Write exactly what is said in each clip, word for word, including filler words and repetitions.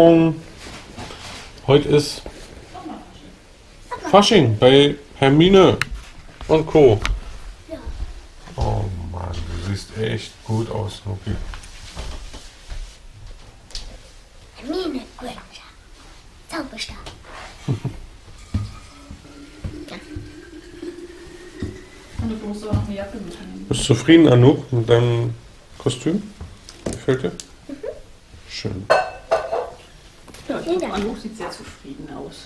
Morgen. Heute ist Fasching bei Hermine und Co. Ja. Oh Mann, du siehst echt gut aus, Nuki. Hermine Granger. Zauberstab. Ja. Und du musst auch noch eine Jacke mitnehmen. Bist du zufrieden, Anouk, mit deinem Kostüm? Gefällt dir? Mhm. Schön. Ja, ich glaube, Anouk sieht sehr zufrieden aus.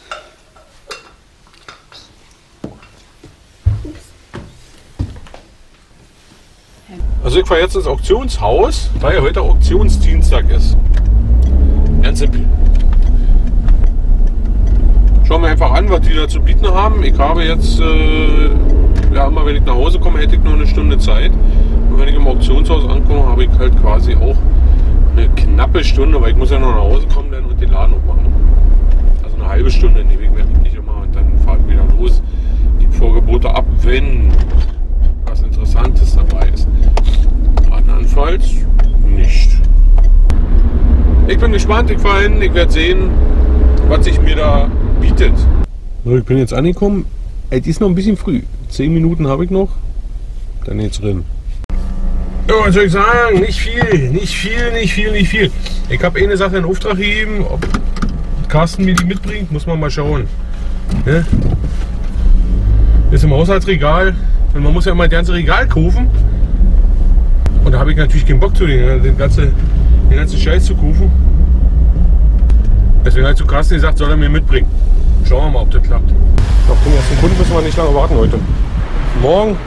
Also ich fahre jetzt ins Auktionshaus, weil heute Auktionsdienstag ist. Ganz simpel. Schauen wir einfach an, was die da zu bieten haben. Ich habe jetzt, äh, ja immer wenn ich nach Hause komme, hätte ich noch eine Stunde Zeit. Und wenn ich im Auktionshaus ankomme, habe ich halt quasi auch eine knappe Stunde, weil ich muss ja noch nach Hause kommen dann und den Laden aufmachen. Also eine halbe Stunde nehme ich mir nicht immer und dann fahre ich wieder los. Die Vorgebote ab, wenn was Interessantes dabei ist. Andernfalls nicht. Ich bin gespannt, ich fahre hin, ich werde sehen, was sich mir da bietet. So, ich bin jetzt angekommen. Es ist noch ein bisschen früh. Zehn Minuten habe ich noch. Dann geht's drin. Ja, was soll ich sagen? Nicht viel, nicht viel, nicht viel, nicht viel. Ich habe eine Sache in Auftrag gegeben. Ob Carsten mir die mitbringt, muss man mal schauen. Ne? Ist im Haushaltsregal. Und man muss ja immer das ganze Regal kaufen. Und da habe ich natürlich keinen Bock zu, den, den, ganze, den ganzen Scheiß zu kaufen. Deswegen hat zu Carsten gesagt, soll er mir mitbringen. Schauen wir mal, ob das klappt. Auf den ersten Kunden müssen wir nicht lange warten heute. Morgen.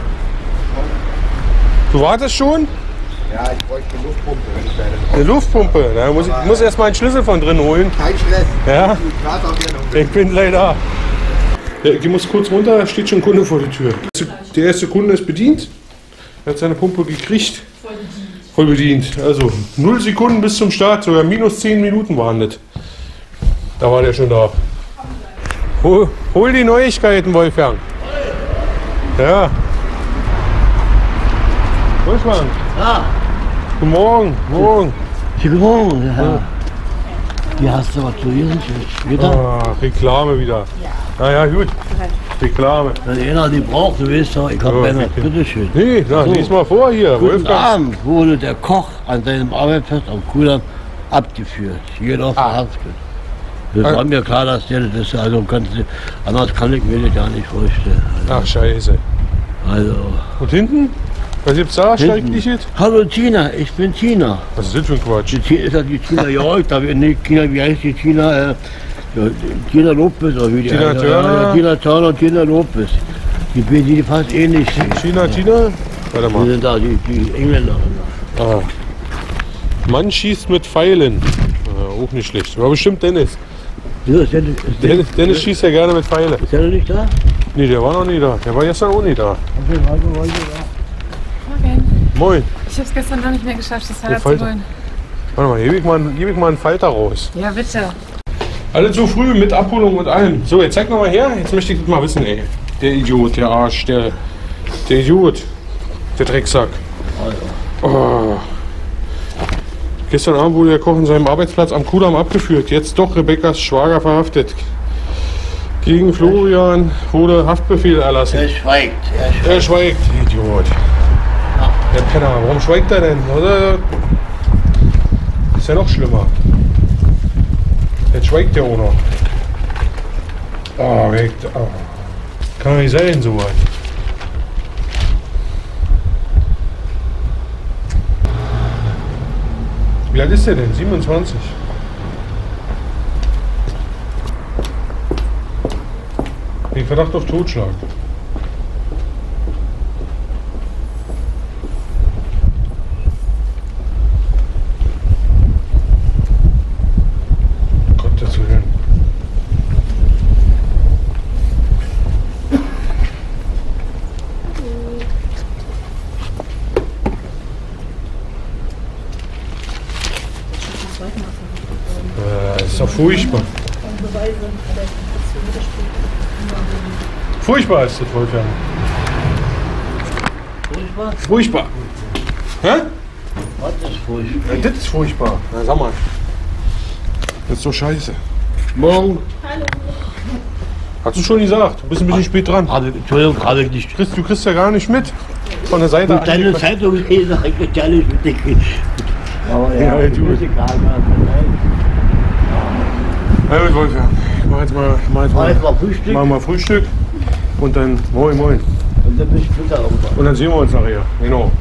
Du wartest schon? Ja, ich bräuchte eine Luftpumpe, wenn ich deine. Eine Luftpumpe? Da muss ich muss erst mal einen Schlüssel von drin holen. Kein Stress. Ja. Ich warte auch gerne um. Ich bin gleich da. Ja, ich muss kurz runter, da steht schon ein Kunde vor der Tür. Der erste Kunde ist bedient. Er hat seine Pumpe gekriegt. Voll bedient. Voll bedient. Also null Sekunden bis zum Start, sogar minus zehn Minuten waren das. Da war der schon da. Hol, hol die Neuigkeiten, Wolfgang. Ja. Wolfgang. Ja, Guten Morgen. Morgen. guten Morgen. Ja. Wie hast du was zu lesen? Wieder? Ah, Reklame wieder. Na ja, gut. Reklame. Wenn einer die braucht, du weißt doch, ich hab Ja, keine. okay. Bitteschön. Nee, na, So. lies mal vor hier. Guten Wolfgang. Abend wurde der Koch an seinem Arbeitsplatz am Kudamm abgeführt. Jeder verhaftet. Das Ah. war mir klar, dass der das ist. Also kannst du, anders kann ich mir das gar nicht vorstellen. Ach, scheiße. Also. Und hinten? Was gibt's da? Schreckliches? Hallo Tina, ich bin Tina. Was ist das für ein Quatsch? Die Tina ist ja die Tina Jörg, da wird nicht Tina, wie heißt die Tina? Äh, ja, Tina Lopez oder wie die Tina heißt. Turner? Ja, ja, Tina Turner und Tina Lopez. Die die, die fast ähnlich sind. China, Tina? Warte Die mal. sind da, die, die Engländer. Ah. Mann schießt mit Pfeilen. Ah, auch nicht schlecht. War bestimmt Dennis. Ja, ist, der, ist, der, Dennis, Dennis schießt ja gerne mit Pfeilen. ist der noch nicht da? Nee, der war noch nie da. Der war gestern auch nie da. Okay, warte, warte, warte. Morgen. Moin. Ich habe es gestern noch nicht mehr geschafft, das Der Fahrrad zu Falter. holen. Warte mal, gebe ich mal, gebe ich mal einen Falter raus. Ja, bitte. Alle zu früh mit Abholung und allem. So, jetzt zeig mir mal her. Jetzt möchte ich das mal wissen, ey. Der Idiot, der Arsch, der, der Idiot. Der Drecksack. Oh. Gestern Abend wurde der Koch in seinem Arbeitsplatz am Kudamm abgeführt. Jetzt doch Rebekkas Schwager verhaftet. Gegen Florian wurde Haftbefehl erlassen. Er schweigt. Er schweigt. Er schweigt, Idiot. Der Penner, warum schweigt er denn? Oder? Ist ja noch schlimmer. Jetzt schweigt der auch noch. Ah, weg. Oh. Kann doch nicht sein, so was. Wie alt ist der denn? siebenundzwanzig. Den Verdacht auf Totschlag. Gottes Willen. Äh, ist doch furchtbar. Furchtbar ist das, Wolfgang. Furchtbar? Furchtbar. Hä? Was ist furchtbar? Ja, das ist furchtbar. Na, sag mal. Das ist doch scheiße. Morgen. Hast du schon gesagt, du bist ein bisschen spät dran. Habe, Entschuldigung, habe ich nicht. Chris, du kriegst ja gar nicht mit. Von der Seite Und deine angequatscht. Zeitung lesen, habe ich ja nicht mitgekriegt. Aber ja, Ja, du. ist egal. Ja, gut, Wolfgang. Ich mach jetzt mal, mach jetzt Mach mal, jetzt mal Frühstück. mach mal Frühstück. Und dann, moin, moin. Und dann bis später runter. Und dann sehen wir uns nachher. Genau.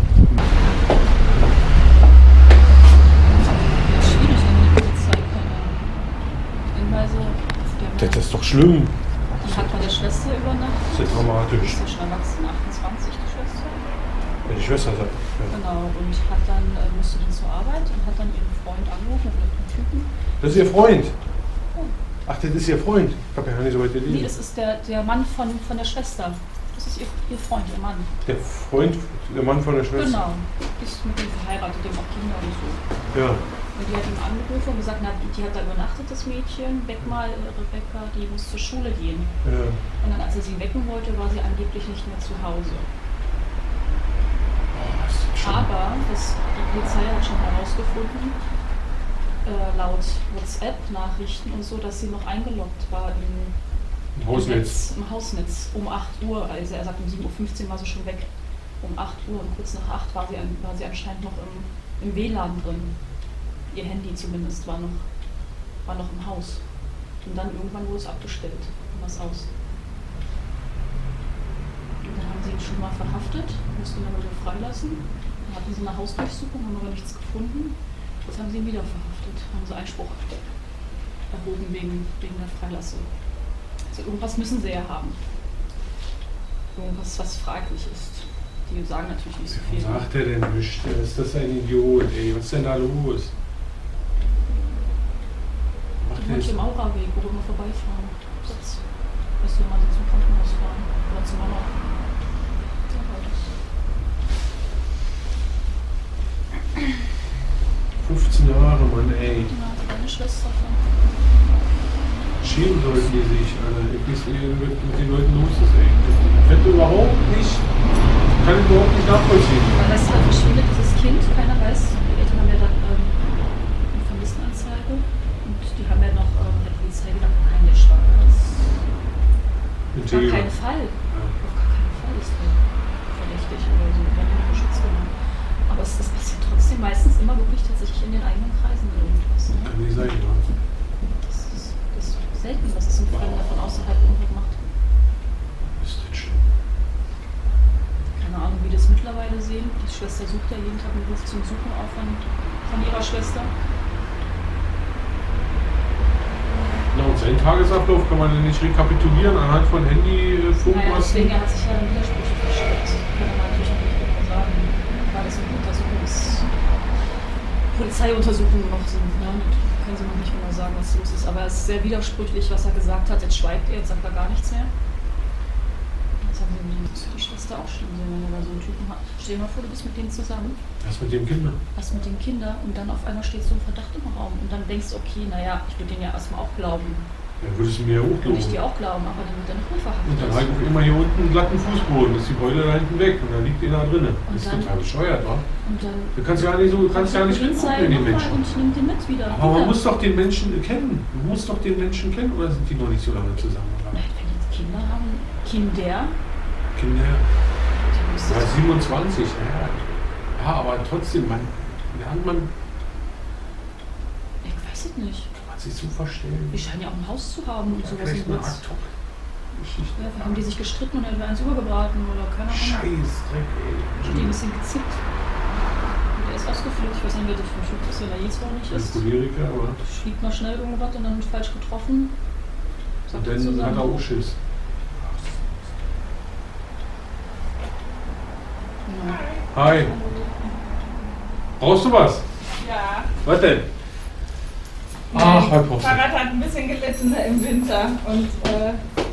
Schwierig, wenn die Polizei keine Hinweise. Das ist doch schlimm. Die hat bei der Schwester übernachtet. Das ist dramatisch. Ist ja schon erwachsen, achtundzwanzig, die Schwester. Ja, die Schwester sagt. Ja. Genau, und hat dann, äh, musste dann zur Arbeit und hat dann ihren Freund angerufen, mit einem Typen. Das ist ihr Freund. Ach, das ist ihr Freund. Ich hab ja gar nicht so weit Nee, gelesen. das ist der, der Mann von, von der Schwester. Das ist ihr, ihr Freund, ihr Mann. Der Freund, der Mann von der Schwester. Genau. Ist mit dem verheiratet, dem auch Kinder und so. Ja. Und die hat ihm angerufen und gesagt, na, die, die hat da übernachtet, das Mädchen. Weck mal, äh, Rebecca, die muss zur Schule gehen. ja. Und dann, als er sie wecken wollte, war sie angeblich nicht mehr zu Hause. Oh, ist das schlimm. Aber das, die Polizei hat schon herausgefunden, äh, laut WhatsApp-Nachrichten und so, dass sie noch eingeloggt war im, Im Hausnetz. Netz, im Hausnetz um acht Uhr. Also er sagt, um sieben Uhr fünfzehn war sie schon weg. Um acht Uhr und kurz nach acht war sie, an, war sie anscheinend noch im, im W L A N drin. Ihr Handy zumindest war noch, war noch im Haus. Und dann irgendwann wurde es abgestellt von das Haus. Und dann haben sie ihn schon mal verhaftet, mussten ihn aber wieder freilassen. Dann hatten sie eine Hausdurchsuchung, haben aber nichts gefunden. Jetzt haben sie ihn wieder verhaftet, haben sie Einspruch erhoben wegen, wegen der Freilassung. Also irgendwas müssen sie ja haben. Irgendwas, was fraglich ist. Die sagen natürlich nicht so viel. Was sagt er denn nicht? Ist das ein Idiot, ey? Was ist denn da los? Macht Die der wohnt jetzt? im Auraweg, wo wir mal vorbeifahren. Jetzt, dass wir mal so zum Krankenhaus fahren. Oder zur Mama. Ja, heute. fünfzehn Jahre, Mann, ey. Ja, deine Schwester von. Schämen sollten die sich, Alter. Ich weiß nicht, was mit den Leuten los ist, ey. Ich hätte überhaupt nicht, kann ich überhaupt nicht nachvollziehen. Weil das halt verschwindet, dieses Kind, keiner weiß. Die Eltern haben ja dann ähm, eine Vermisstenanzeige. Und die haben ja noch ähm, der Polizei gedacht, nein, der Schwager ist. Auf gar keinen Fall. Ja. Auf gar keinen Fall ist der verdächtig oder so. Wenn er geschützt genommen. Aber es, es passiert trotzdem meistens immer wirklich tatsächlich in den eigenen Kreisen irgendwas. Ne? Kann nicht sein, ja. Das ist, das ist selten, dass es ein Fremder von außerhalb irgendwas macht. Ist das schlimm. Keine Ahnung, wie die das mittlerweile sehen. Die Schwester sucht ja jeden Tag einen Ruf zum Suchen auf von, von ihrer Schwester. Na, und seinen Tagesablauf kann man denn nicht rekapitulieren anhand von Handy, Naja, Funkmasten? deswegen hat sich ja dann Widersprüche versteckt. Kann man natürlich auch nicht genau sagen, weil das mit Untersuchungs... Polizeiuntersuchungen noch sind. Ne? Können Sie noch nicht genau sagen, was los ist. Aber es ist sehr widersprüchlich, was er gesagt hat. Jetzt schweigt er, jetzt sagt er gar nichts mehr. Jetzt haben Sie das für die Schwester auch schlimm sehen, wenn er da so einen Typen hat. Stell dir mal vor, du bist mit denen zusammen, Was mit dem Kinder? hast mit den Kindern und dann auf einmal steht so ein Verdacht im Raum. Und dann denkst du, okay, naja, ich würde den ja erstmal auch glauben. Ja, würdest du mir ja auch Würde ich glauben. dir auch glauben, aber dann wird er nicht mehr verhaftet. Und dann halt immer hier unten einen glatten Fußboden, ist die Beule da hinten weg und dann liegt der da drinnen. Und Das ist dann- total bescheuert, wa? Und dann Du kannst ja nicht so, du kannst ja nicht Polizei hingucken in den nochmal Menschen. und nimmt den mit wieder. Aber man wieder. muss doch den Menschen kennen. Du musst doch den Menschen kennen, oder sind die noch nicht so lange zusammen? Wenn jetzt Kinder haben, Kinder, Kinder, die müsste ja, siebenundzwanzig, ja. Ja, aber trotzdem, man lernt man, ich weiß es nicht. kann man sich so verstehen. Wir scheinen ja auch ein Haus zu haben und sowas Vielleicht im eine Witz. Ad-Hoc-Geschichte. Ja, haben die sich gestritten und dann eins übergebraten oder keine Ahnung. Scheiß Dreck, Die ey. ein bisschen gezickt. Und der ist ausgeflippt. Ich weiß nicht, wer das für ein Typ ist, wenn er jetzt auch nicht Ein ist. Choleriker, aber. Schiebt mal schnell irgendwas und dann falsch getroffen. Und dann hat er auch Schiss. Ja. Hi. Brauchst du was? Ja, Was denn? Ach, halt brauchst das du. Fahrrad hat ein bisschen gelitten im Winter und äh,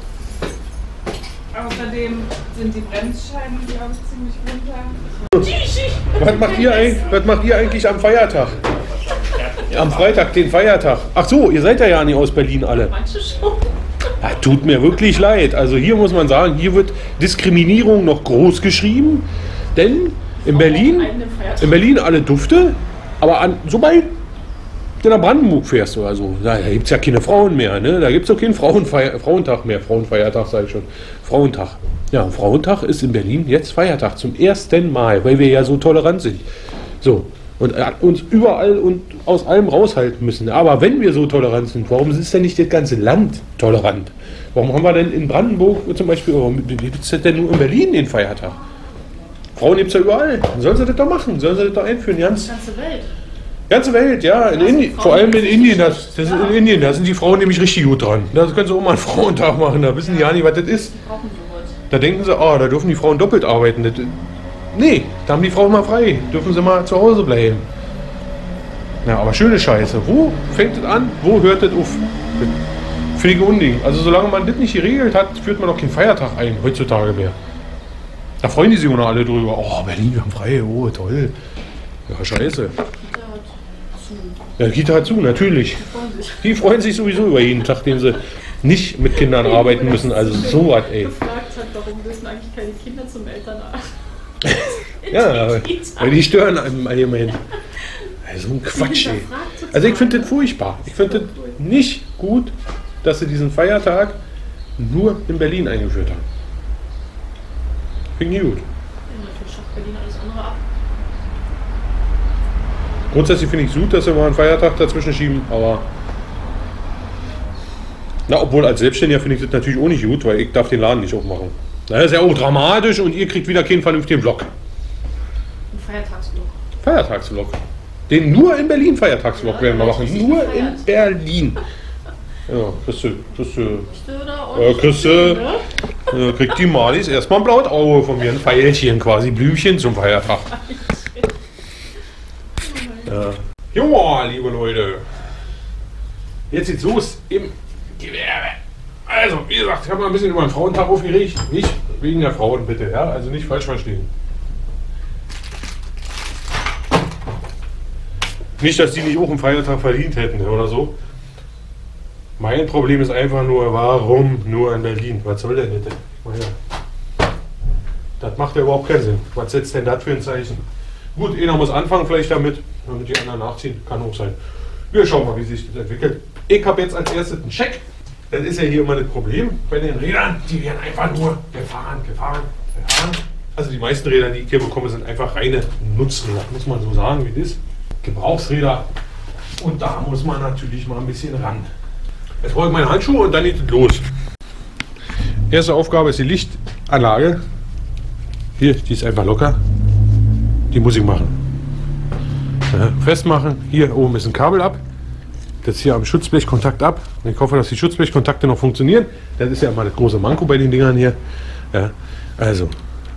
außerdem sind die Bremsscheiben, glaube ich, ziemlich runter. Was macht ihr eigentlich, was macht ihr eigentlich am Feiertag? Am Freitag, den Feiertag. Ach so, ihr seid ja ja nicht aus Berlin alle. Manche schon. Ja, tut mir wirklich leid. Also hier muss man sagen, hier wird Diskriminierung noch groß geschrieben. Denn in Berlin, in Berlin alle Dufte, aber an, sobald du nach Brandenburg fährst oder so, da gibt es ja keine Frauen mehr, ne? Da gibt es auch keinen Frauenfeier Frauentag mehr. Frauenfeiertag, sage ich schon. Frauentag. Ja, Frauentag ist in Berlin jetzt Feiertag zum ersten Mal, weil wir ja so tolerant sind. So. Und äh, uns überall und aus allem raushalten müssen. Aber wenn wir so tolerant sind, warum ist denn nicht das ganze Land tolerant? Warum haben wir denn in Brandenburg zum Beispiel, warum gibt es denn nur in Berlin den Feiertag? Frauen gibt es ja überall. Sollen sie das doch machen? Sollen sie das doch einführen? Ganz, Die ganze Welt. ganze Welt, ja. In Indi vor allem in Indien. Das, das ist in Indien. Da sind die Frauen nämlich richtig gut dran. Da können sie auch mal einen Frauentag machen. Da wissen die ja nicht, was das ist. Die brauchen sowas. Da denken sie, oh, da dürfen die Frauen doppelt arbeiten. Das, nee, da haben die Frauen mal frei. Dürfen sie mal zu Hause bleiben. Ja, aber schöne Scheiße. Wo fängt das an? Wo hört das auf? Finde ich ein Unding. Also solange man das nicht geregelt hat, führt man auch keinen Feiertag ein, heutzutage mehr. Da freuen die sich auch noch alle drüber. Oh, Berlin, wir haben frei. Oh, toll. Ja, scheiße. Ja, Kita hat zu, natürlich. Die freuen sich sowieso über jeden Tag, den sie nicht mit Kindern arbeiten müssen. Also so was, ey. gefragt hat, warum dürfen eigentlich keine Kinder zum Elternabend? Ja, weil die stören einem allgemein. So ein Quatsch, ey. Also ich finde das furchtbar. Ich finde das nicht gut, dass sie diesen Feiertag nur in Berlin eingeführt haben. Finde ich gut. Dafür schafft Berlin alles andere ab. Grundsätzlich finde ich es gut, dass sie mal einen Feiertag dazwischen schieben, aber na, obwohl als Selbstständiger finde ich das natürlich auch nicht gut, weil ich darf den Laden nicht aufmachen. Das ist ja auch dramatisch und ihr kriegt wieder keinen vernünftigen Vlog. Ein Feiertagsvlog. Feiertagsvlog. Den nur in Berlin Feiertagsvlog Ja, werden wir ja, machen. richtig Nur in gefeiert. Berlin. Ja, kriegst du, kriegst du, Oder? ja, kriegst du, ja, kriegt die Malis erstmal ein blaues Auge von mir, ein Pfeilchen quasi, Blümchen zum Feiertag. Ja. Joa, liebe Leute. Jetzt geht's los im Gewerbe. Also, wie gesagt, ich habe mal ein bisschen über den Frauentag aufgeregt. Nicht wegen der Frauen, bitte, ja? Also nicht falsch verstehen. Nicht, dass die nicht auch einen Feiertag verdient hätten oder so. Mein Problem ist einfach nur, warum nur in Berlin? Was soll denn das? Das macht ja überhaupt keinen Sinn. Was setzt denn das für ein Zeichen? Gut, einer muss anfangen vielleicht damit, damit die anderen nachziehen. Kann auch sein. Wir schauen mal, wie sich das entwickelt. Ich habe jetzt als erstes einen Check. Das ist ja hier immer das Problem bei den Rädern. Die werden einfach nur gefahren, gefahren, gefahren. Also die meisten Räder, die ich hier bekomme, sind einfach reine Nutzräder. Muss man so sagen, wie das ist. Gebrauchsräder. Und da muss man natürlich mal ein bisschen ran. Jetzt brauche ich meine Handschuhe und dann geht es los. Erste Aufgabe ist die Lichtanlage. Hier, die ist einfach locker. Die muss ich machen. Ja, festmachen. Hier oben ist ein Kabel ab. Das hier am Schutzblechkontakt ab. Ich hoffe, dass die Schutzblechkontakte noch funktionieren. Das ist ja immer das große Manko bei den Dingern hier. Ja, also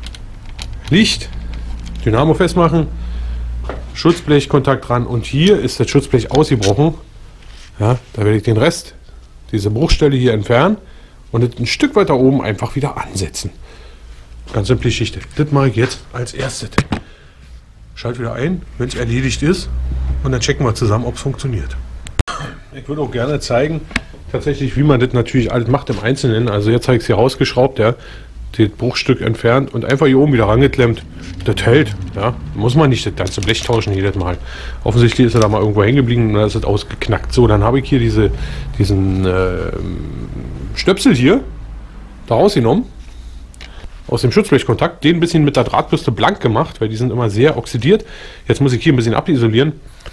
Licht, Dynamo festmachen, Schutzblechkontakt ran und hier ist das Schutzblech ausgebrochen. Ja, da werde ich den Rest, diese Bruchstelle hier entfernen und das ein Stück weiter oben einfach wieder ansetzen. Ganz simple Geschichte. Das mache ich jetzt als erstes. Schalte wieder ein, wenn es erledigt ist und dann checken wir zusammen, ob es funktioniert. Ich würde auch gerne zeigen, tatsächlich, wie man das natürlich alles macht im Einzelnen. Also jetzt habe ich es hier rausgeschraubt, ja, das Bruchstück entfernt und einfach hier oben wieder rangeklemmt. Das hält, ja. Muss man nicht das ganze Blech tauschen jedes Mal. Offensichtlich ist er da mal irgendwo hängen geblieben und dann ist es ausgeknackt. So, dann habe ich hier diese, diesen äh, Stöpsel hier da rausgenommen. Aus dem Schutzblechkontakt, den ein bisschen mit der Drahtbürste blank gemacht, weil die sind immer sehr oxidiert. Jetzt muss ich hier ein bisschen abisolieren.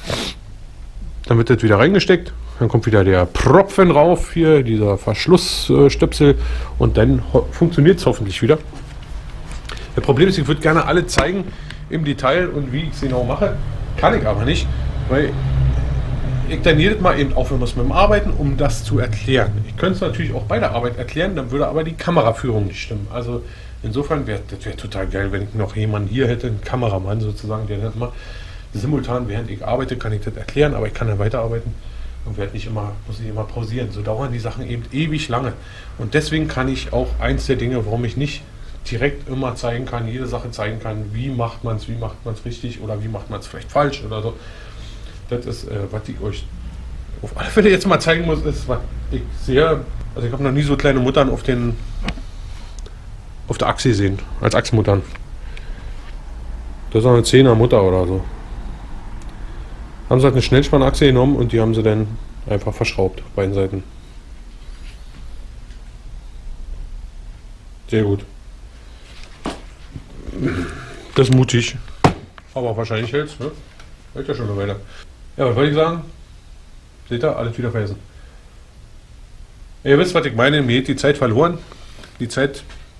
Dann wird das wieder reingesteckt. Dann kommt wieder der Propfen rauf, hier dieser Verschlussstöpsel und dann funktioniert es hoffentlich wieder. Das Problem ist, ich würde gerne alle zeigen im Detail und wie ich es genau mache. Kann ich aber nicht, weil ich dann jedes Mal eben aufhören muss mit dem Arbeiten, um das zu erklären. Ich könnte es natürlich auch bei der Arbeit erklären, dann würde aber die Kameraführung nicht stimmen. Also insofern wäre das wär total geil, wenn ich noch jemanden hier hätte, einen Kameramann sozusagen, der das mal simultan, während ich arbeite, kann ich das erklären, aber ich kann dann weiterarbeiten und werde nicht immer, muss nicht immer pausieren. So dauern die Sachen eben ewig lange. Und deswegen kann ich auch eins der Dinge, warum ich nicht direkt immer zeigen kann, jede Sache zeigen kann, wie macht man es, wie macht man es richtig oder wie macht man es vielleicht falsch oder so. Das ist, äh, was ich euch auf alle Fälle jetzt mal zeigen muss, ist, was ich sehr, also ich habe noch nie so kleine Muttern auf den, auf der Achse gesehen, als Achsmuttern. Das ist auch eine Zehner Mutter oder so. Haben sie halt eine Schnellspannachse genommen und die haben sie dann einfach verschraubt, beiden Seiten. Sehr gut. Das ist mutig. Aber wahrscheinlich hält's, ne? Hält ja schon eine Weile. Ja, was wollte ich sagen? Seht ihr? Alles wieder vergessen. Ihr wisst, was ich meine, mir geht die Zeit verloren. Die Zeit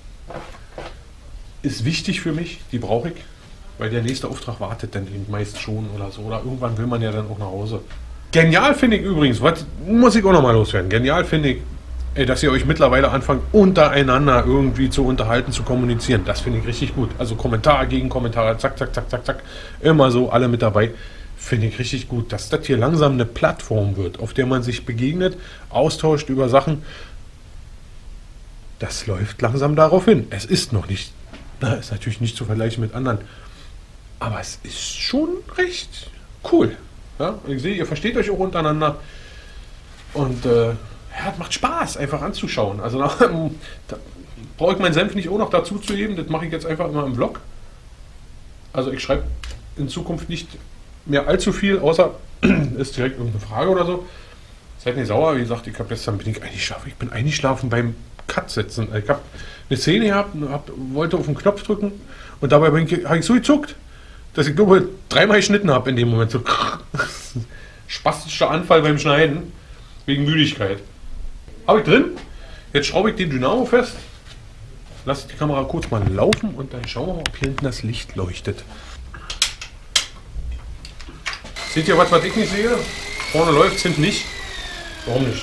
ist wichtig für mich, die brauche ich. Weil der nächste Auftrag wartet dann eben meist schon oder so. Oder irgendwann will man ja dann auch nach Hause. Genial finde ich übrigens, was muss ich auch nochmal loswerden. Genial finde ich, ey, dass ihr euch mittlerweile anfangt, untereinander irgendwie zu unterhalten, zu kommunizieren. Das finde ich richtig gut. Also Kommentare gegen Kommentare, zack, zack, zack, zack, zack. Immer so, alle mit dabei. Finde ich richtig gut, dass das hier langsam eine Plattform wird, auf der man sich begegnet, austauscht über Sachen. Das läuft langsam darauf hin. Es ist noch nicht, na, ist natürlich nicht zu vergleichen mit anderen. Aber es ist schon recht cool. Ja, ich sehe, ihr versteht euch auch untereinander. Und äh, ja, es macht Spaß, einfach anzuschauen. Also da brauche ich meinen Senf nicht auch noch dazu zu geben. Das mache ich jetzt einfach immer im Vlog. Also ich schreibe in Zukunft nicht mehr allzu viel, außer ist direkt irgendeine Frage oder so. Seid nicht sauer, wie gesagt, ich habe gestern bin ich eingeschlafen. Ich bin eingeschlafen beim Cut setzen. Ich habe eine Szene gehabt, hab, wollte auf den Knopf drücken und dabei habe ich so gezuckt, dass ich glaube dreimal geschnitten habe in dem Moment. So spastischer Anfall beim Schneiden wegen Müdigkeit. Habe ich drin. Jetzt schraube ich den Dynamo fest. Lasse die Kamera kurz mal laufen und dann schauen wir mal, ob hier hinten das Licht leuchtet. Seht ihr was, was ich nicht sehe? Vorne läuft es, hinten nicht. Warum nicht?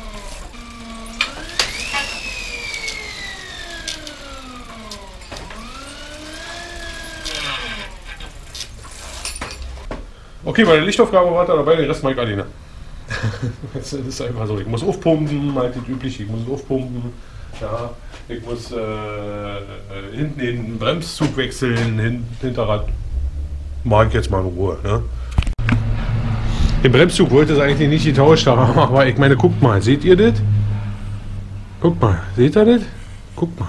Okay, meine Lichtaufgabe war da dabei, den Rest mache ich alleine. Das ist einfach so. Ich muss aufpumpen, halt das übliche. Ich muss aufpumpen. Ja, ich muss äh, hinten den Bremszug wechseln, hin, Hinterrad. Mache ich jetzt mal in Ruhe. Ne? Den Bremszug wollte es eigentlich nicht getauscht haben, aber ich meine, guckt mal, seht ihr das? Guckt mal, seht ihr das? Guckt mal.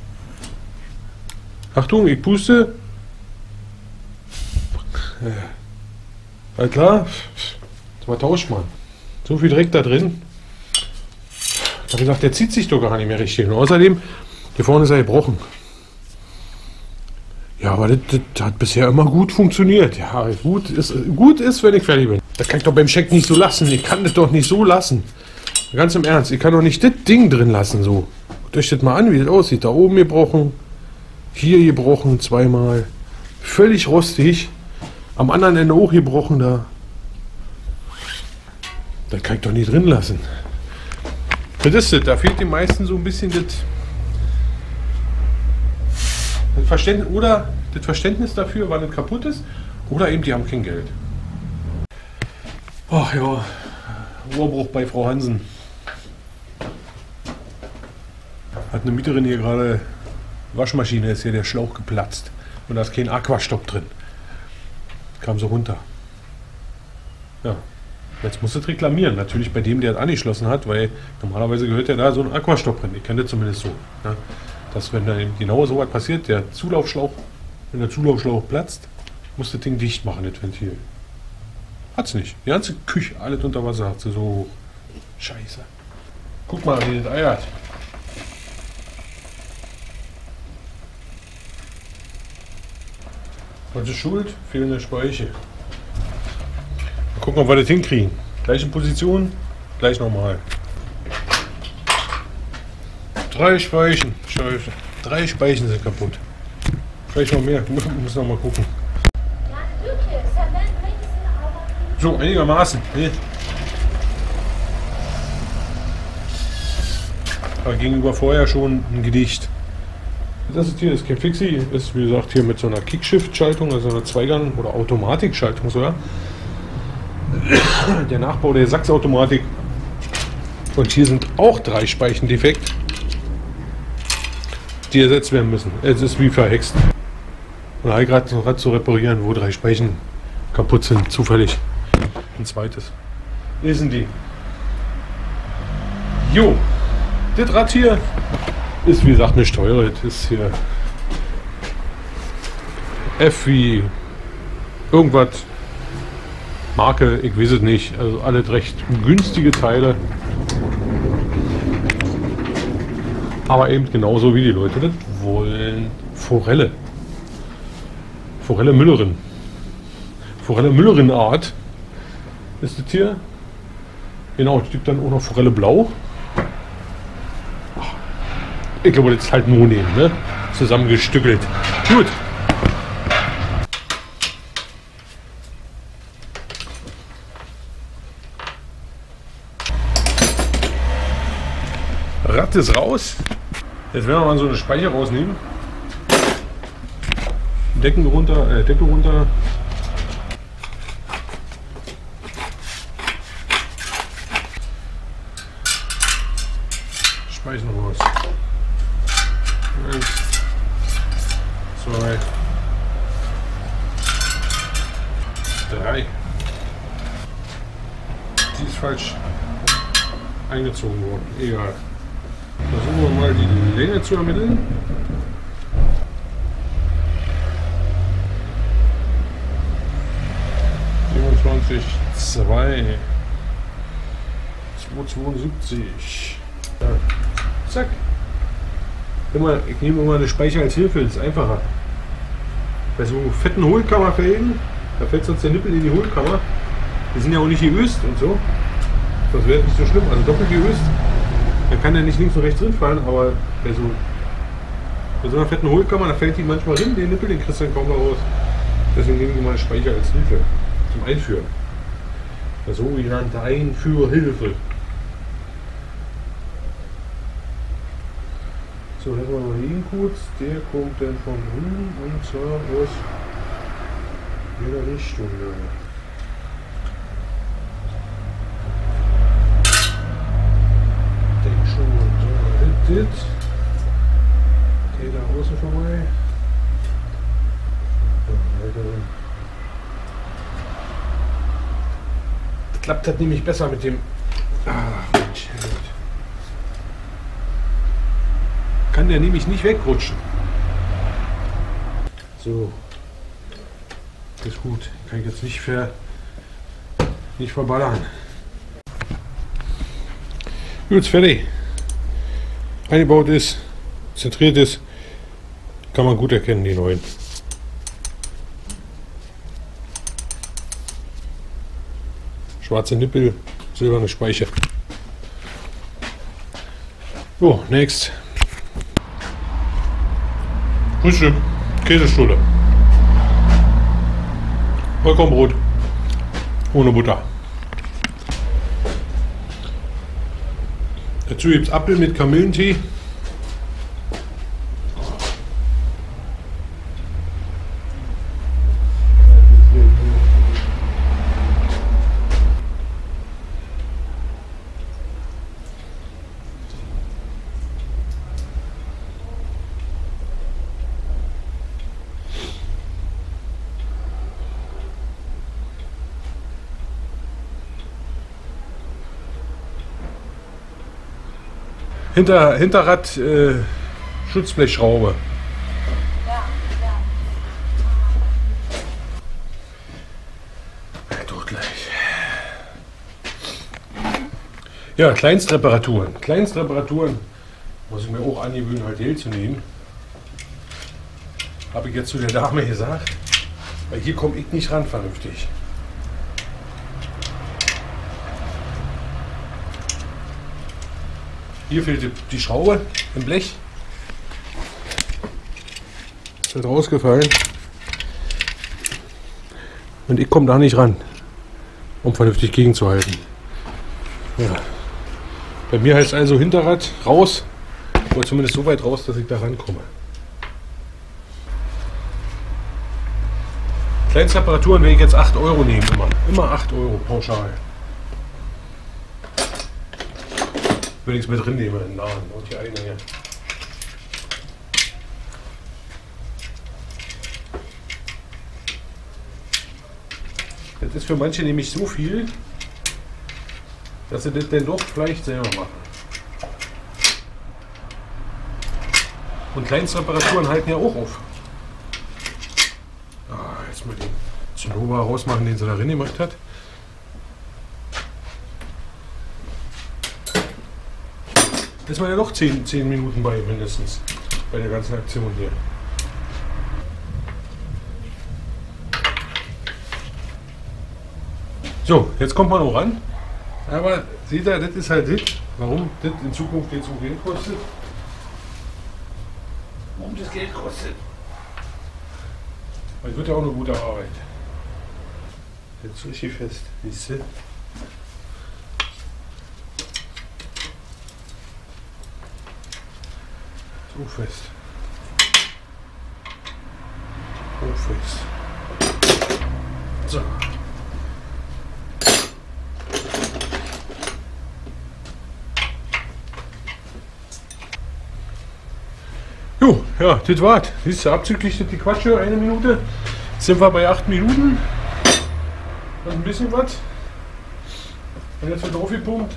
Achtung, ich puste. Alles klar? Das war tauscht man. So viel Dreck da drin. Ich habe gesagt, der zieht sich doch gar nicht mehr richtig. Und außerdem, hier vorne ist er gebrochen. Ja, aber das, das hat bisher immer gut funktioniert. Ja, gut ist, gut ist, wenn ich fertig bin. Das kann ich doch beim Scheck nicht so lassen. Ich kann das doch nicht so lassen. Ganz im Ernst, ich kann doch nicht das Ding drin lassen so. Guckt euch das mal an, wie das aussieht. Da oben gebrochen, hier gebrochen zweimal. Völlig rostig. Am anderen Ende auch gebrochen da. Das kann ich doch nicht drin lassen. Das ist das, da fehlt den meisten so ein bisschen das, das Verständnis, oder das Verständnis dafür, wann es kaputt ist, oder eben die haben kein Geld. Ach ja, Rohrbruch bei Frau Hansen. Hat eine Mieterin hier gerade, Waschmaschine ist hier der Schlauch geplatzt und da ist kein Aquastopp drin. Kam so runter. Ja. Jetzt muss es reklamieren, natürlich bei dem, der es angeschlossen hat, weil normalerweise gehört ja da so ein Aquastopp drin. Ich kenne das zumindest so. Ja, dass wenn da genau so was passiert, der Zulaufschlauch, wenn der Zulaufschlauch platzt, muss das Ding dicht machen, das Ventil. Hat's nicht. Die ganze Küche, alles unter Wasser hat sie so hoch. Scheiße. Guck mal, wie das eiert. Was ist schuld? Fehlende Speiche. Gucken, ob wir das hinkriegen. Gleiche Position, gleich nochmal. Drei Speichen. Scheiße. Drei Speichen sind kaputt. Vielleicht noch mehr. Ich muss noch mal gucken. So, einigermaßen. Nee. Aber gegenüber vorher schon ein Gedicht. Das ist hier das kein Fixie. Ist wie gesagt hier mit so einer Kickshift-Schaltung, also einer Zweigang- oder Automatikschaltung sogar. Der Nachbau der Sachsautomatik. Und hier sind auch drei Speichen defekt, die ersetzt werden müssen. Es ist wie verhext. Und da habe ich gerade so ein Rad zu reparieren, wo drei Speichen kaputt sind, zufällig. Ein zweites. Hier sind die. Jo, das Rad hier ist wie gesagt nicht teuer. Das ist hier F wie irgendwas. Marke, ich weiß es nicht. Also alle recht günstige Teile. Aber eben genauso wie die Leute das wollen. Forelle. Forelle Müllerin. Forelle Müllerin Art ist das hier. Genau, es gibt dann auch noch Forelle Blau. Ich glaube, das ist halt nur nehmen, ne? Zusammengestückelt. Gut. Rad ist raus. Jetzt werden wir mal so eine Speicher rausnehmen. Decken runter, äh, Deckel runter. Speichen raus. Eins, zwei, drei. Die ist falsch eingezogen worden. Egal. Versuchen wir mal die Länge zu ermitteln. siebenundzwanzig, zwei, zweihundertzweiundsiebzig. Ja. Zack. Immer, ich nehme immer eine Speicher als Hilfe, das ist einfacher. Bei so fetten Hohlkammerfelgen, da fällt sonst der Nippel in die Hohlkammer. Die sind ja auch nicht geöst und so. Das wäre nicht so schlimm, also doppelt geöst. Da kann er nicht links und rechts hinfahren, aber bei so, bei so einer fetten Hohlkammer, da fällt die manchmal hin, den Nippel, den kriegst du dann kaum raus. Deswegen nehme ich mal einen Speicher als Hilfe zum Einführen. Der sogenannte Einführhilfe. So, lassen wir mal hin kurz. Der kommt dann von unten und zwar aus jeder Richtung. Den schon mal da hinten. Der da außen vorbei. Klappt das nämlich besser mit dem. Ah, Mensch. Kann der nämlich nicht wegrutschen. So. Ist gut. Kann ich jetzt nicht ver. nicht verballern. Gut, fertig. Eingebaut ist, zentriert ist, kann man gut erkennen, die neuen. Schwarze Nippel, silberne Speicher. So, next. Frühstück, Käsestulle. Vollkornbrot. Ohne Butter. Dazu gibt es Apfel mit Kamillentee. Hinter, Hinterrad äh, Schutzblechschraube. Ja, Ja, doch gleich. Ja, Kleinstreparaturen. Kleinstreparaturen muss ich mir auch angewöhnen, halt Geld zu nehmen. Habe ich jetzt zu der Dame gesagt. Weil hier komme ich nicht ran vernünftig. Hier fehlt die Schraube im Blech. Ist halt rausgefallen. Und ich komme da nicht ran, um vernünftig gegenzuhalten. Ja. Bei mir heißt also Hinterrad raus, oder zumindest so weit raus, dass ich da rankomme. Kleinstreparaturen werde ich jetzt acht Euro nehmen, immer. Immer acht Euro pauschal. Wenn ich es mit drin nehme, in Nahen und die Einhänge. Das ist für manche nämlich so viel, dass sie das dann doch vielleicht selber machen. Und Kleinstreparaturen halten ja auch auf. Ah, jetzt mal den Zinnober rausmachen, den sie da drin gemacht hat. ist man ja noch zehn Minuten bei mindestens. Bei der ganzen Aktion hier. So, jetzt kommt man auch ran. Aber seht ihr, das ist halt das, warum das in Zukunft jetzt so Geld kostet. Warum das Geld kostet. Weil es wird ja auch eine gute Arbeit. Jetzt richtig fest, siehst du? So fest. So fest. So. Jo, ja, das war's. Siehst du, abzüglich die Quatsche, eine Minute. Jetzt sind wir bei acht Minuten. Und ein bisschen was. Und jetzt wird draufgepumpt.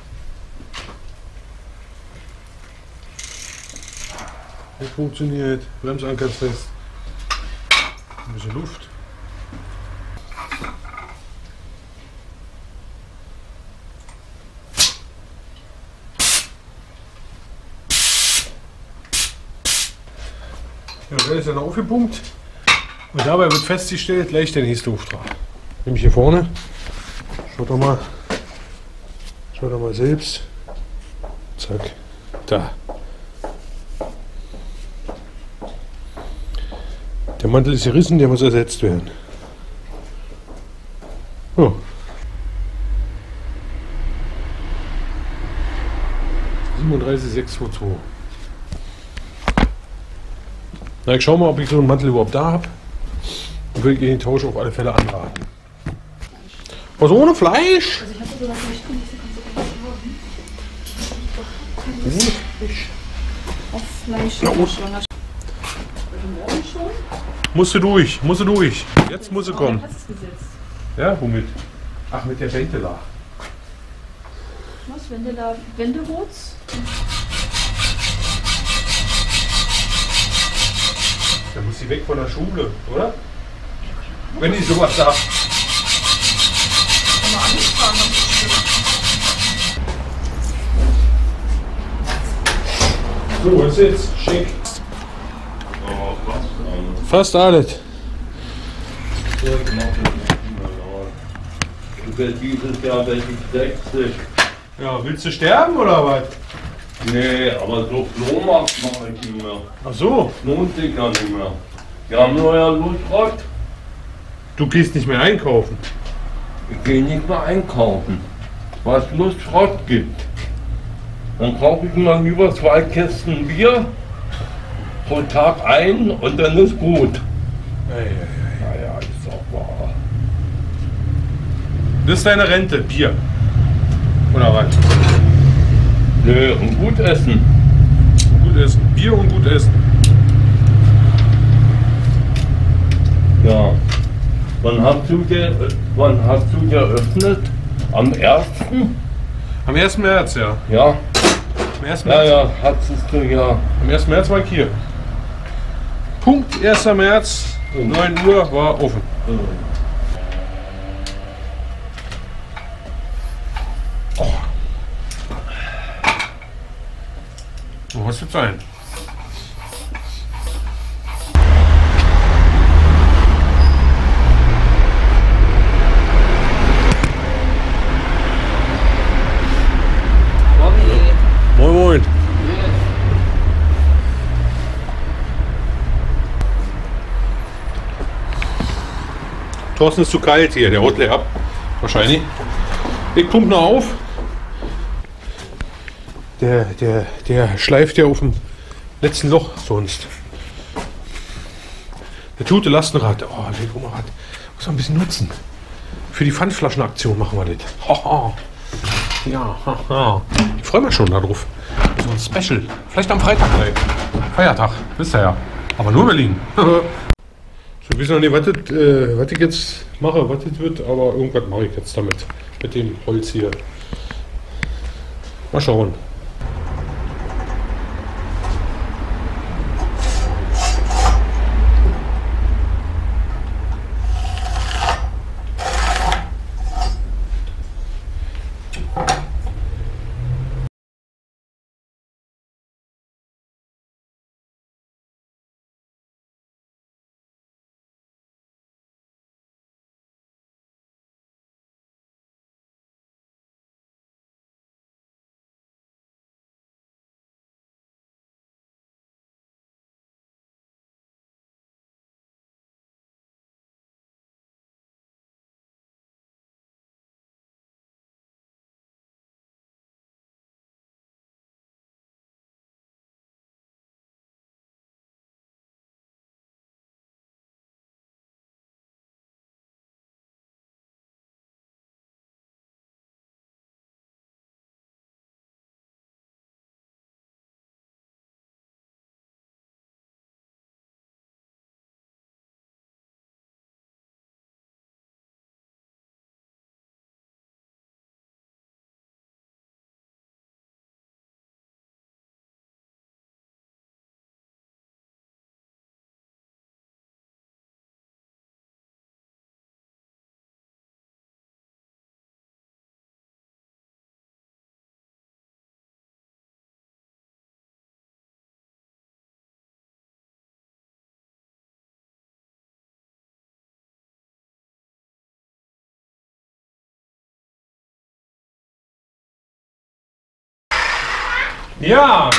Das funktioniert. Bremsanker ist fest. Ein bisschen Luft. Ja, der ist dann aufgepumpt. Und dabei wird festgestellt, gleich der nächste Auftrag. Nämlich hier vorne. Schaut doch mal. Schaut doch mal selbst. Zack. Da. Der Mantel ist gerissen, der muss ersetzt werden. Oh. siebenunddreißig sechs zwei zwei. Na, ich schau mal, ob ich so einen Mantel überhaupt da habe. Und würde ich den Tausch auf alle Fälle anraten. Was ohne Fleisch? Also ich hatte sogar Fleisch drin, das kannst du Ohne ganz Fleisch. auf Fleisch Ja, ja, und- schwanger. Morgen schon? Musst du durch, musst du durch. Jetzt muss sie kommen. Hast du es gesetzt? Ja, womit? Ach, mit der Ventela. Was? Wendela, Wenderots? Da muss sie weg von der Schule, oder? Wenn ich sowas sag. Kann man alles fragen, was das So, was ist jetzt? Schick. Fast alles. Dieses Jahr werde ich sechzig. Ja, willst du sterben oder was? Nee, aber so Flohmarkt mache ich nicht mehr. Ach so, Lohnt sich ja nicht mehr. Wir haben nur ja Lustschrott. du gehst nicht mehr einkaufen. Ich gehe nicht mehr einkaufen, was Lustschrott gibt. Dann kaufe ich mal über zwei Kästen Bier pro Tag ein und dann ist gut. Ei, ei, ei. Naja, ist auch wahr. Das ist deine Rente, Bier. Oder was? Nö, und gut essen. Gut essen. Bier und gut essen. Ja. Wann hast du, ge wann hast du geöffnet? Am ersten? Am ersten März, ja. Ja. Am ersten Ja, März, ja, hattest du ja. Am ersten März war ich hier. Punkt erster März, neun Uhr war offen. Oh, was wird sein? Moin, moin. Thorsten ist zu kalt hier, der haut gleich ab. Wahrscheinlich. Ich pumpe noch auf. Der, der, der schleift ja auf dem letzten Loch sonst. Der tote Lastenrad. Oh, der Gummerrad. Muss man ein bisschen nutzen. Für die Pfandflaschenaktion machen wir das. Haha. Ja, haha. Ich freue mich schon darauf. So ein Special. Vielleicht am Freitag gleich. Feiertag, wisst ihr ja. Aber nur Berlin. So, ich weiß noch nicht, was, das, äh, was ich jetzt mache, was das wird, aber irgendwas mache ich jetzt damit. Mit dem Holz hier. Mal schauen. Ja!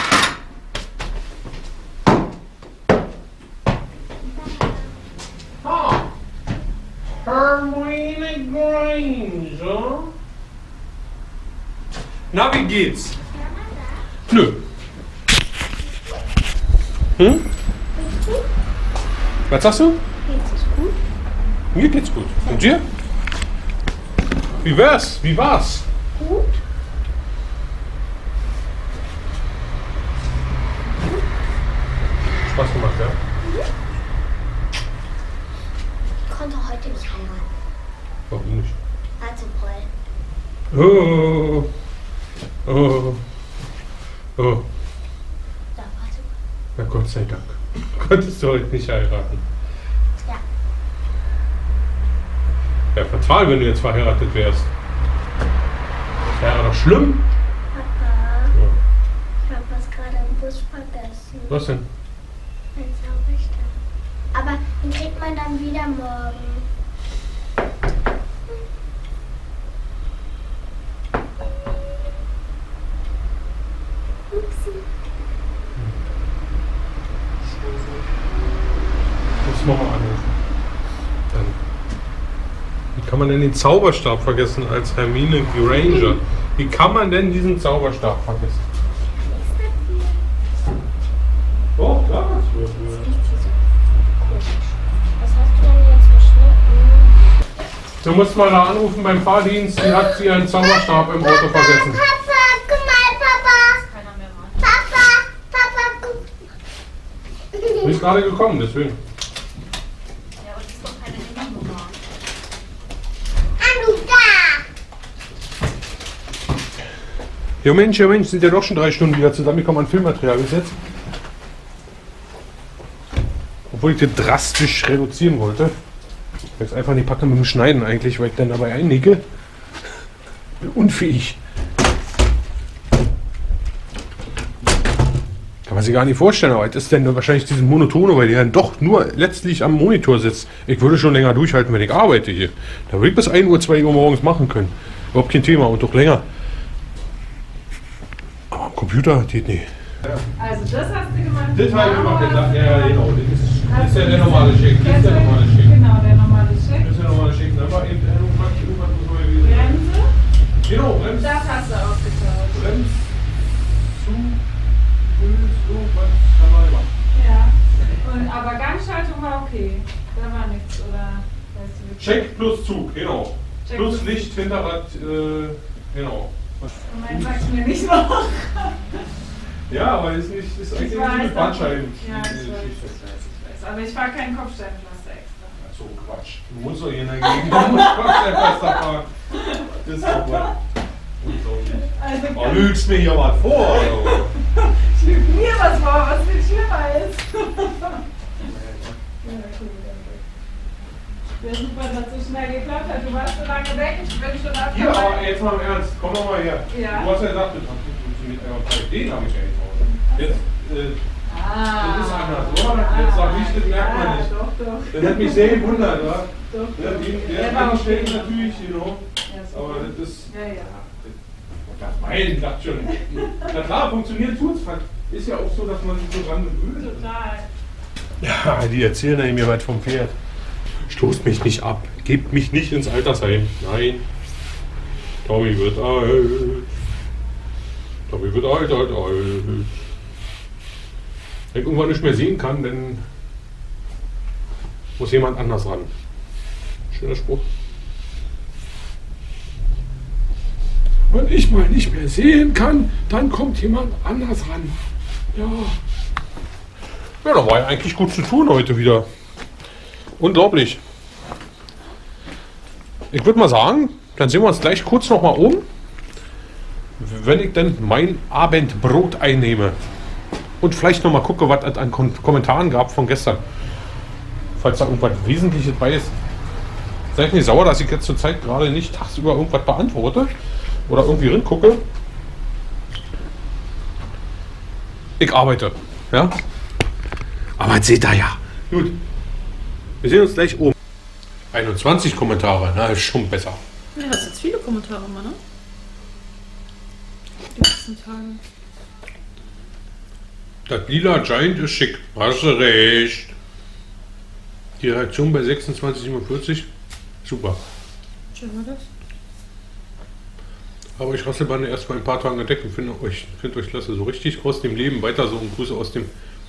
Ah! Hermine Granger. Na, wie geht's? Nö. Hm? Was sagst du? Geht's es gut? Mir geht's gut. Und dir? Wie wär's? Wie war's? Gut? Spaß gemacht, ja? Ich konnte heute nicht heiraten. Warum nicht? War zu voll. Oh. Oh. Oh. Da war zu voll. Na Gott sei Dank. Konntest du heute nicht heiraten? Ja. Wäre fatal, wenn du jetzt verheiratet wärst. Wäre doch schlimm. Papa, Ja. ich habe was gerade im Bus vergessen. Was denn? Ein Zauberstab. Aber den kriegt man dann wieder morgen. Upsi. Muss man mal anrufen. Dann. Wie kann man denn den Zauberstab vergessen als Hermine Granger? Wie kann man denn diesen Zauberstab vergessen? Oh, klar. Riecht sie so komisch. Was hast du denn jetzt geschnitten? Du musst mal da anrufen beim Fahrdienst, die hat sie einen Zauberstab im Auto vergessen. Papa, guck mal, Papa. Keiner mehr rein. Papa, Papa, guck. Du bist gerade gekommen, deswegen. Ja, aber das ist doch keine Handynummer. Anruf da. Ja Mensch, ja Mensch, sind ja doch schon drei Stunden wieder zusammengekommen an Filmmaterial bis jetzt. Obwohl ich das drastisch reduzieren wollte. Jetzt einfach nicht packen mit dem Schneiden eigentlich, weil ich dann dabei einnicke. Bin unfähig. Kann man sich gar nicht vorstellen, aber das ist dann wahrscheinlich diesen Monotone, weil der dann doch nur letztlich am Monitor sitzt. Ich würde schon länger durchhalten, wenn ich arbeite hier. Da würde ich bis ein Uhr, zwei Uhr morgens machen können. Überhaupt kein Thema und doch länger. Aber am Computer geht nicht. Also das hast du gemacht. Das habe ich gemacht, Marmor. ja, ja, genau. Das ist, das ist ja der Hast du normale Schick. Das ist der normale Schick. Genau, der normale Schick. Das ist der normale Schick. Da war eben irgendwas, irgendwas muss man gewesen sein. Bremse. Genau, Brems. Das hast du ausgetauscht. Brems. Zu. Grün, so, was haben wir gemacht. Ja. Und, aber Gangschaltung war okay. Da war nichts, oder? Weißt du, wie- Check plus Zug, genau. Check Plus plus Licht, Hinterrad, äh, genau. Und mein sagst mir nicht noch. Ja, aber ist nicht, ist eigentlich Ich nicht weiß, mit Bandscheiben. Ja, ich weiß, ich weiß, ich weiß. Aber ich fahre kein Kopfsteinpflaster extra. Ach so, Quatsch. Du musst doch hier in der Gegend, du musst Kopfsteinpflaster fahren. Das ist doch was. Also Oh, lügst mir hier was vor, oder? ich lüge mir was vor, was viel schlimmer ist. Ja, okay, danke. Ja, super, dass es so schnell geklappt hat. Du warst so lange weg, ich bin schon abgeholt. Hier, aber jetzt mal im Ernst, komm doch mal her. Ja. Du hast ja gesagt, das hat nicht funktioniert, aber bei den habe ich ja nicht raus. Jetzt, äh, Ah. das ist anders, oder? Jetzt sag ich, das merkt man nicht. Doch, doch. Das hat mich sehr gewundert, oder? Doch, Ja, doch. die, Der der war einstellen okay. natürlich, you know. Ja, super. Aber das ist. Ja, ja. Das mein, ich dachte schon. Na klar, funktioniert tut's. Ist ja auch so, dass man sich so dran gewöhnt. Total. Ja, die erzählen ja mir weit vom Pferd. Stoßt mich nicht ab. Gebt mich nicht ins Altersheim. Nein. Tommy wird alt. Tommy wird alt, alt, alt. Wenn ich irgendwann nicht mehr sehen kann, dann muss jemand anders ran. Schöner Spruch. Wenn ich mal nicht mehr sehen kann, dann kommt jemand anders ran. Ja. Ja, da war ja eigentlich gut zu tun heute wieder. Unglaublich. Ich würde mal sagen, dann sehen wir uns gleich kurz noch mal um, wenn ich dann mein Abendbrot einnehme. Und vielleicht noch mal gucke, was es an Kom Kommentaren gab von gestern. Falls da irgendwas Wesentliches bei ist. Seid nicht sauer, dass ich jetzt zur Zeit gerade nicht tagsüber irgendwas beantworte oder irgendwie ringucke. Ich arbeite. Ja? Aber jetzt seht ihr ja. Gut. Wir sehen uns gleich oben. einundzwanzig Kommentare, na, ist schon besser. Ja, das sind jetzt viele Kommentare, Mann, ne? Die letzten Tage. Das lila Giant ist schick. Hast du recht. Die Reaktion bei sechsundzwanzig siebenundvierzig. Super. Schön war das. Aber ich Rasselbande erst mal ein paar Tagen entdeckt und finde euch, finde euch klasse. So richtig aus dem Leben weiter so und Grüße aus dem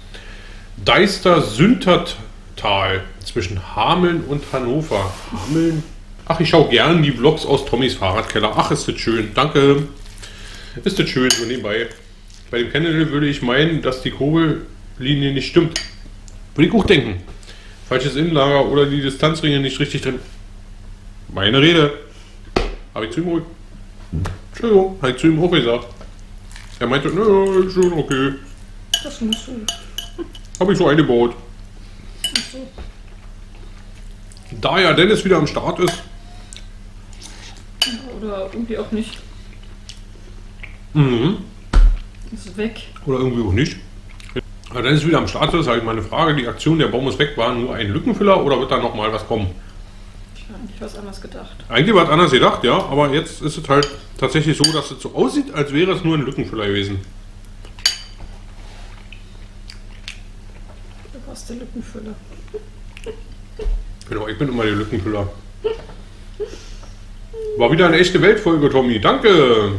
Deister-Süntertal zwischen Hameln und Hannover. Hameln? Ach, ich schaue gern die Vlogs aus Tommys Fahrradkeller. Ach, ist das schön. Danke. Ist das schön, so nebenbei. Bei dem Kennel würde ich meinen, dass die Kurbellinie nicht stimmt. Würde ich auch denken. Falsches Innenlager oder die Distanzringe nicht richtig drin. Meine Rede. Habe ich zu ihm geholt. Entschuldigung, habe ich zu ihm auch gesagt. Er meinte, nö, ist schon okay. Das ist nicht schön. Habe ich so eingebaut. Ach so. Da ja Dennis wieder am Start ist. Oder irgendwie auch nicht. Mhm. Ist weg. Oder irgendwie auch nicht. Da Dennis wieder am Start ist, habe ich meine Frage. Die Aktion, der Baum ist weg, war nur ein Lückenfüller oder wird da nochmal was kommen? Ich habe eigentlich was anderes gedacht. Eigentlich war es anders gedacht, ja. Aber jetzt ist es halt tatsächlich so, dass es so aussieht, als wäre es nur ein Lückenfüller gewesen. Du warst der Lückenfüller. Genau, ich bin immer der Lückenfüller. War wieder eine echte Weltfolge, Tommy. Danke!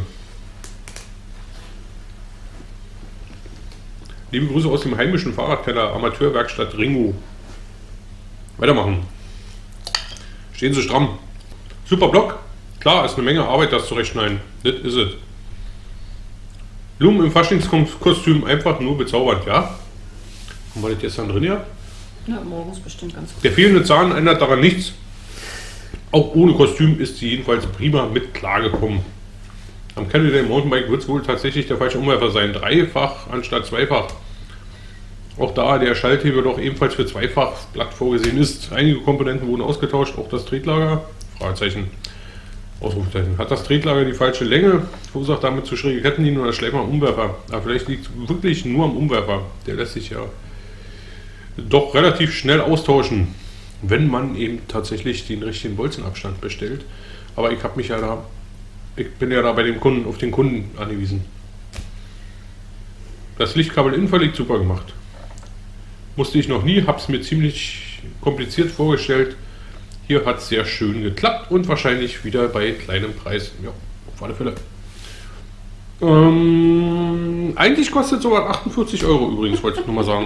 Liebe Grüße aus dem heimischen Fahrradkeller, Amateurwerkstatt Ringo. Weitermachen. Stehen Sie stramm. Super Block. Klar, ist eine Menge Arbeit, das zurechtschneiden. Das ist es. Blumen im Faschingskostüm einfach nur bezaubernd, ja? Haben wir das gestern drin, ja? Ja, morgens bestimmt ganz gut. Der fehlende Zahn ändert daran nichts. Auch ohne Kostüm ist sie jedenfalls prima mit klargekommen. Am Cannondale Mountainbike wird es wohl tatsächlich der falsche Umwerfer sein. Dreifach anstatt zweifach. Auch da der Schalthebel doch ebenfalls für Zweifachblatt vorgesehen ist. Einige Komponenten wurden ausgetauscht, auch das Tretlager. Fragezeichen. Ausrufezeichen. Hat das Tretlager die falsche Länge? Verursacht damit zu schräge Kettenlinien oder schlägt man am Umwerfer? Aber vielleicht liegt es wirklich nur am Umwerfer. Der lässt sich ja doch relativ schnell austauschen, wenn man eben tatsächlich den richtigen Bolzenabstand bestellt. Aber ich habe mich ja da, ich bin ja da bei dem Kunden, auf den Kunden angewiesen. Das Lichtkabel innen verlegt, super gemacht. Musste ich noch nie, habe es mir ziemlich kompliziert vorgestellt. Hier hat es sehr schön geklappt und wahrscheinlich wieder bei kleinem Preis. Ja, auf alle Fälle. Ähm, eigentlich kostet sogar achtundvierzig Euro übrigens, wollte ich nur mal sagen.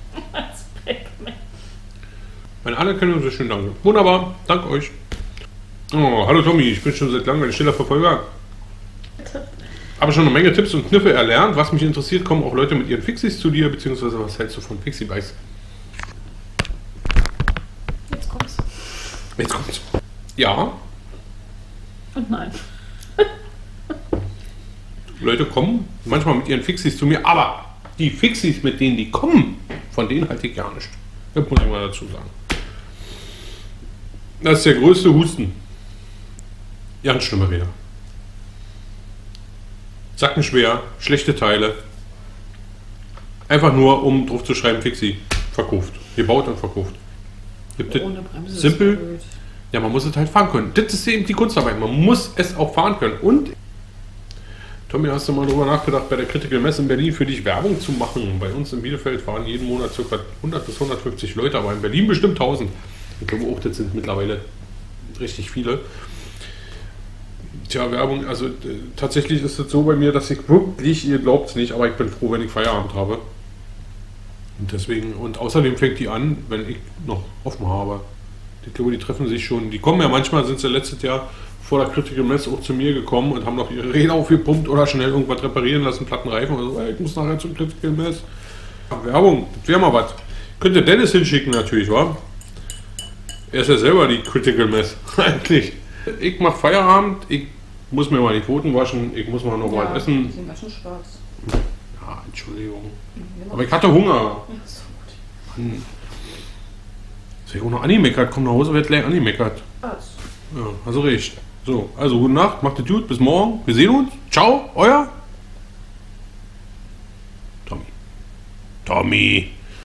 Meine Anerkennung, sehr schön, danke. Wunderbar, danke euch. Oh, hallo Tommy, ich bin schon seit langem ein stiller Verfolger. Habe schon eine Menge Tipps und Kniffe erlernt. Was mich interessiert, kommen auch Leute mit ihren Fixies zu dir, beziehungsweise was hältst du von Fixie-Bikes? Jetzt kommt's. Jetzt kommt's. Ja. Und nein. Leute kommen manchmal mit ihren Fixies zu mir, aber die Fixies, mit denen die kommen, von denen halte ich gar nicht. Das muss ich mal dazu sagen. Das ist der größte Husten. Ganz schlimme Räder. Sackenschwer, schlechte Teile. Einfach nur, um drauf zu schreiben, Fixie. Verkauft. Gebaut und verkauft. Gibt Ohne Bremse simpel. ist blöd. Ja, man muss es halt fahren können. Das ist eben die Kunst dabei. Man muss es auch fahren können. Und, Tommy, hast du mal darüber nachgedacht, bei der Critical Mess in Berlin für dich Werbung zu machen? Bei uns in Bielefeld fahren jeden Monat ca. hundert bis hundertfünfzig Leute, aber in Berlin bestimmt tausend. Ich glaube auch, das sind mittlerweile richtig viele. Tja, Werbung, also äh, tatsächlich ist es so bei mir, dass ich wirklich, ihr glaubt es nicht, aber ich bin froh, wenn ich Feierabend habe. Und deswegen, und außerdem fängt die an, wenn ich noch offen habe. Ich glaube, die treffen sich schon, die kommen ja manchmal, sind sie letztes Jahr vor der Critical Mess auch zu mir gekommen und haben noch ihre Räder aufgepumpt oder schnell irgendwas reparieren lassen, Plattenreifen oder so, ey, ich muss nachher zum Critical Mess. Werbung, das wäre mal was. Könnte Dennis hinschicken natürlich, wa? Er ist ja selber die Critical Mess, eigentlich. Ich mache Feierabend, ich muss mir mal die Pfoten waschen, ich muss mal noch Ja, was essen. die sind ganz schön schwarz. Ja, Entschuldigung. Genau. Aber ich hatte Hunger. Ja, so gut. Mann. Jetzt auch noch angemeckert, komm nach Hause, wird gleich angemeckert. Was? Ja, also recht. So, also gute Nacht, macht es gut, bis morgen. Wir sehen uns. Ciao, euer Tommy. Tommy.